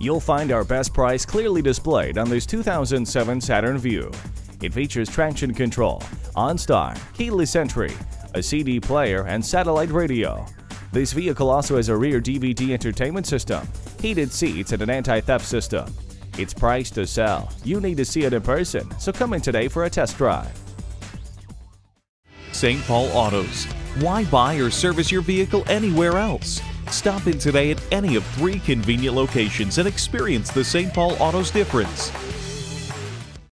You'll find our best price clearly displayed on this 2007 Saturn VUE. It features traction control, OnStar, keyless entry, a CD player, and satellite radio. This vehicle also has a rear DVD entertainment system, heated seats, and an anti-theft system. It's priced to sell. You need to see it in person, so come in today for a test drive. St. Paul Autos. Why buy or service your vehicle anywhere else? Stop in today at any of 3 convenient locations and experience the St. Paul Autos difference.